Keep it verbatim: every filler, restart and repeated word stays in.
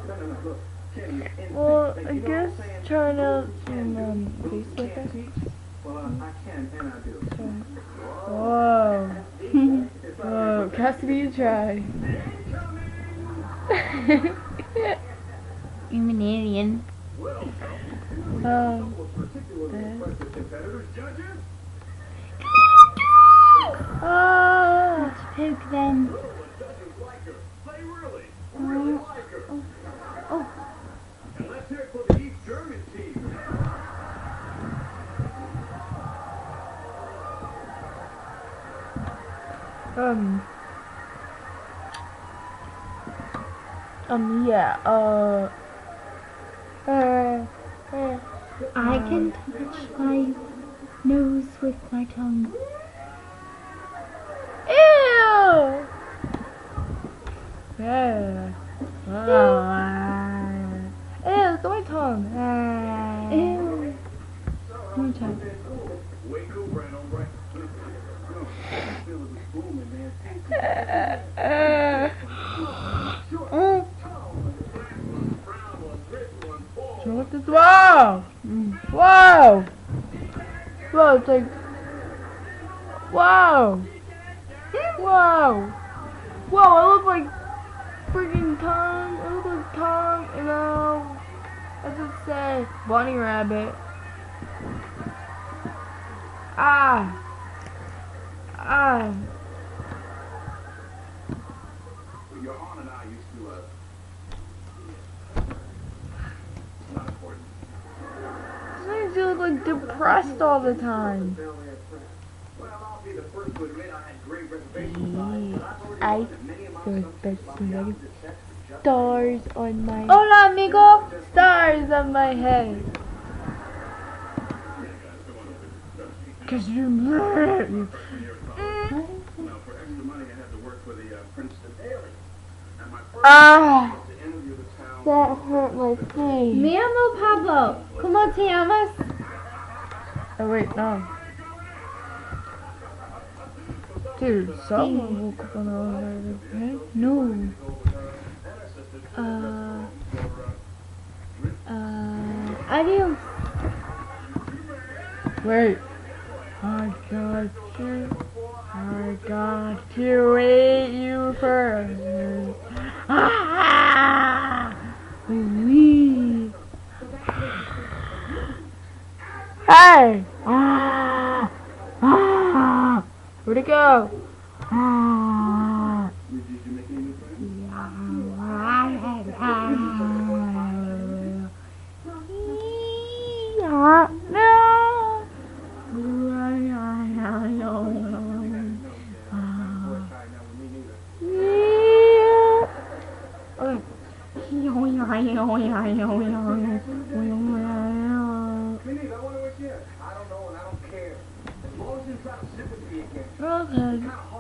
Well, I guess trying out some um, face effects. Whoa. Whoa, Cassidy, try. I'm an alien. Um, Let's poke them. Oh. Oh. Um. Um. Yeah. Uh. Uh. uh I can touch my nose with my tongue. Ew! Yeah. Oh. Ew, look at my tongue. Ew. One more time. Oh. So what this? Wow! Mm. Wow! Wow, it's like. Wow! Wow! Wow, I look like freaking Tom. I look like Tom, you know. As it says, bunny rabbit. Ah! Ah! Your aunt and I used to, uh, not important. Sometimes you look like depressed all the time. Well, I'll be the first to admit I had great reservations. I feel best stars on my Hola, amigo. stars on my head. Cause you mad. Now, for extra money, I had to work for the uh, Princeton Daily. And my first Ah, was to interview the town. that hurt my face. Me llamo Pablo. ¿Cómo te llamas? Oh wait, no. Dude, someone woke up on the other side of the bed. No. Uh. Uh. Adios. Wait. I got you. I got to eat you first. Ah! Wee. Hey! Ah! Ah! Where'd it go? Ah! Did you make any new friends? Yeah. No! Okay.